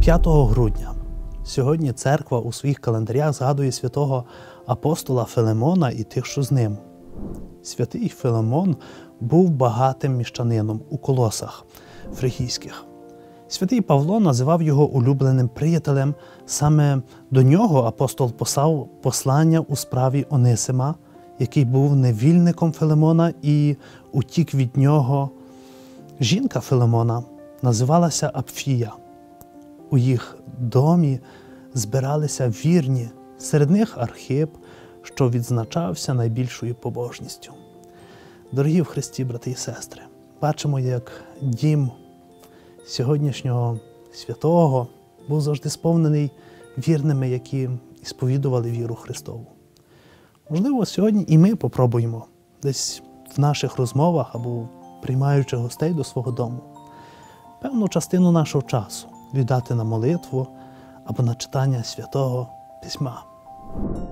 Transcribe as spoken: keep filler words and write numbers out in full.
п'ятого грудня. Сьогодні церква у своїх календарях згадує святого апостола Филимона і тих, що з ним. Святий Филимон був багатим міщанином у Колосах фригійських. Святий Павло називав його улюбленим приятелем. Саме до нього апостол послав послання у справі Онисима, який був невільником Филимона і утік від нього. Жінка Филимона називалася Апфія. У їх домі збиралися вірні, серед них Архип, що відзначався найбільшою побожністю. Дорогі в Христі, брати і сестри, бачимо, як дім сьогоднішнього святого був завжди сповнений вірними, які сповідували віру Христову. Можливо, сьогодні і ми попробуємо десь в наших розмовах або приймаючи гостей до свого дому певну частину нашого часу віддати на молитву або на читання Святого Письма.